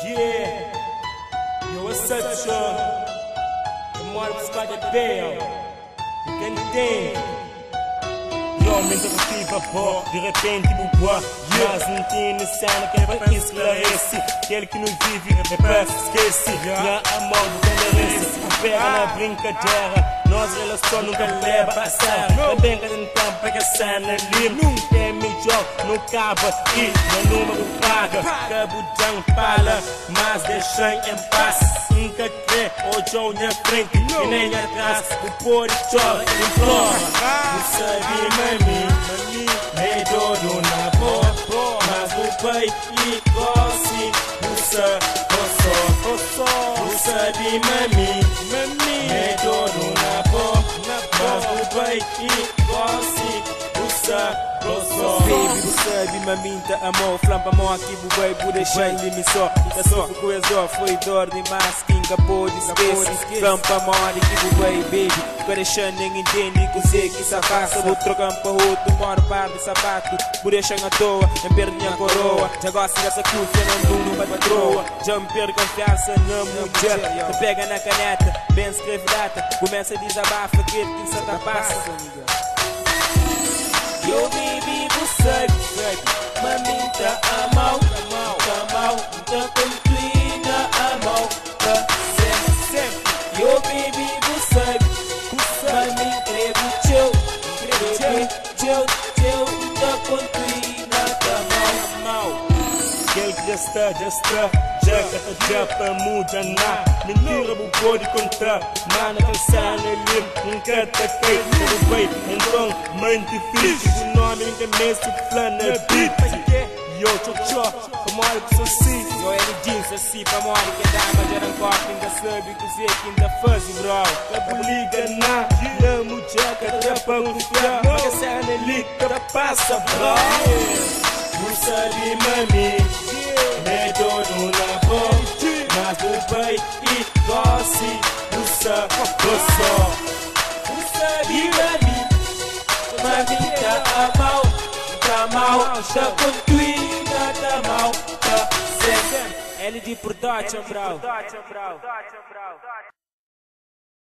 Yeah, yo, what's up, Sean? The more spot at bail, you can think. Yo, mente ativa, pô, de repente boa. Mas não tem cena que é pra esclarecer. Aquele que não vive é pra esquecer. Minha amor do canarese, pega na brincadeira. Nós relação nunca leva a sério. Também que tentar pegar cena limpo. Nunca é melhor, não acaba e meu número paga. Cabudão fala, mas deixa em paz. Nunca crê, hoje ou na frente e nem atrás. O pôr e chora e implora. Não sabe, mami, é doido na boa. Mas o pai e gosse, não sabe, mami, é doido na boa. Mas o pai e gosse, baby, você sabe, maminta, amor, flampa, amor, aqui, bubai, bude, shine, me só, da sua coisa, foi dor de mais, quem acabou de esquecer, flampa, amor, aqui, bubai, baby, agora shine, entende, que se afasta, vou trocar para outro, moro, par de sapato, bude, shine à toa, não perde minha coroa, já gosto dessa curva, não vai patroa, já me perco confiança na mulher, me pega na caneta, bem escreve data, começa a desabafa, aquele que se passa. Yo, baby, você maminta, amau, tá complina, amau, tá sempre. Yo, baby, você maminta, teu, tá complina, tá mal. Aquele que já está, já para muda na mentira, vou pode contar. Mana, cansar, nunca tá caído, tudo bem, então, mãe difícil. O nome ninguém mesmo, plano é beat. Yo, tchau, como olha que sou assim. Yo, ele diz assim, pra morrer que dá, mas já não corta, ainda sabe que você que ainda faz, bro. Cabo liga na mulher, que dá pra confiar. Mas que cena ali, que passa, bro. Não sabe, mami, é dono na boca. Mas o pai e gosse, não sabe, mami, tá mal, tá concluída, tá mal, tá sempre. Ele de production, bro.